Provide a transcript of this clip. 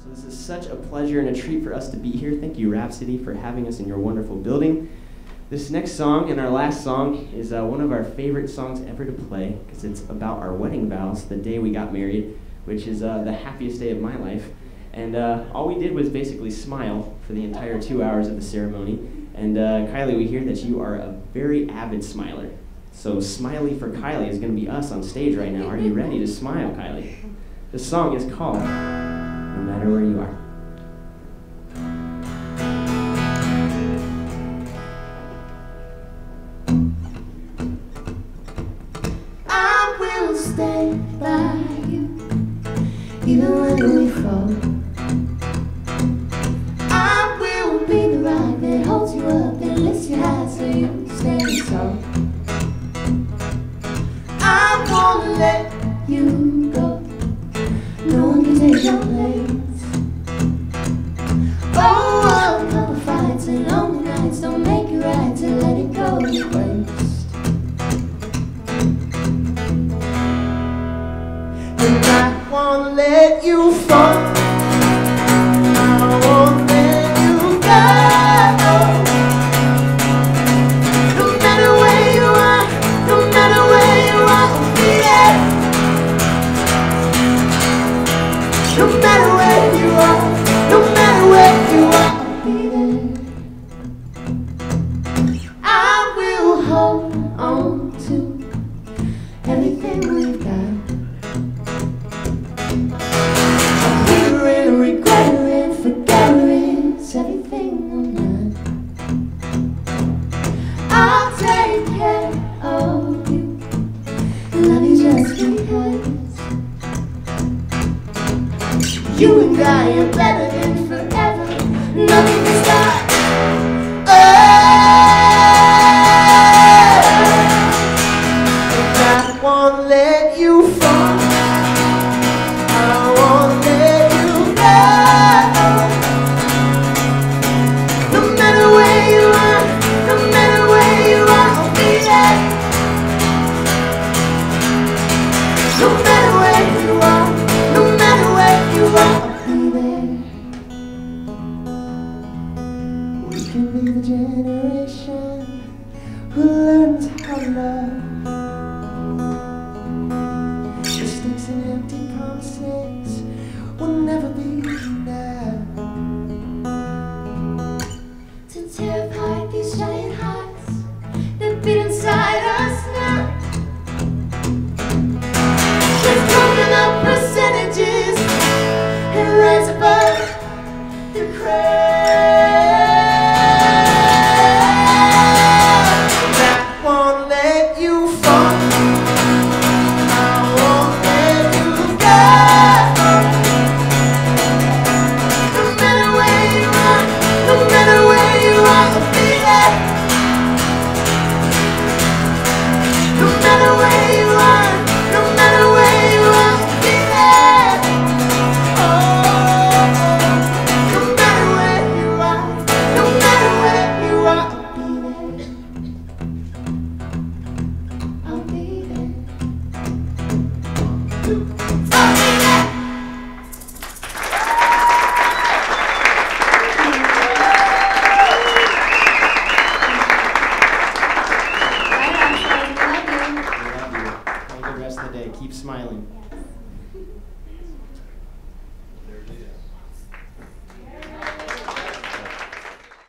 So this is such a pleasure and a treat for us to be here. Thank you, Rhapsody, for having us in your wonderful building. This next song and our last song is one of our favorite songs ever to play because it's about our wedding vows, the day we got married, which is the happiest day of my life. And all we did was basically smile for the entire 2 hours of the ceremony. And Kylie, we hear that you are a very avid smiler. So Smiley for Kylie is going to be us on stage right now. Are you ready to smile, Kylie? This song is called No Matter Where You Are. I will stay by you, even when we fall. I will be the rock that holds you up and lifts you high so you stand tall. I won't let you go, no one can take your place. Oh, a couple fights and lonely nights don't make it right to let it go to waste. And I won't let you fall, I won't let you go. No matter where you are, no matter where you are, I'll be there. No matter where you are, no matter where you are, I'll be there. I will hold on to everything we've got. Everything I'm not. I'll take care of you, love you just because you and I are better than forever. Nothing can stop. I won't let you fall, I won't let you go. No matter where you are, no matter where you are, I'll be there. No matter where you are, no matter where you are, I'll be there. We can be the generation who learns how to love. Mistakes and empty promises will never be enough to tear apart these giant hearts that beat inside us now. Let's broken up percentages and rise above.